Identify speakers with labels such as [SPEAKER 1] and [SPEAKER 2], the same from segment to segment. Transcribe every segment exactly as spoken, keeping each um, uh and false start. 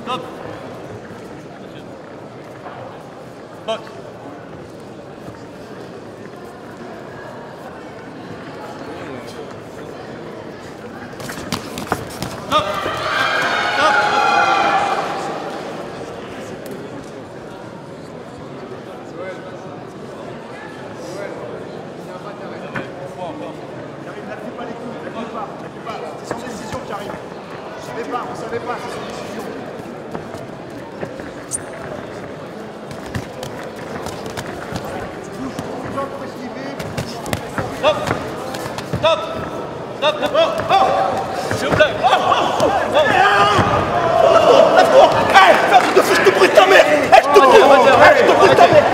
[SPEAKER 1] Stop. Stop. Stop. Stop.
[SPEAKER 2] C'est son décision qui arrive. On savait pas, on savait pas, c'est son décision.
[SPEAKER 1] Stop. Stop. Stop. Stop. Oh. Oh. S'il vous plaît. Oh. Oh. Oh.
[SPEAKER 2] Lève-toi. Hey, fais un truc de fou, je te brûle ta mère. Hey, je te brûle. Hey, je te brûle ta mère.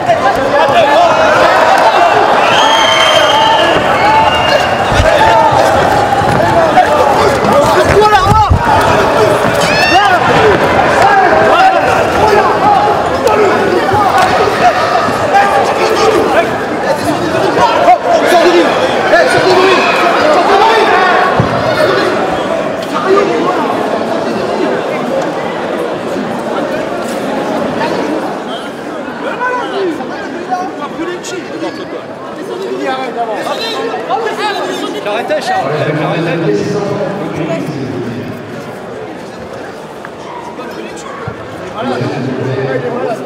[SPEAKER 1] J'arrêtais, Charles. J'arrêtais.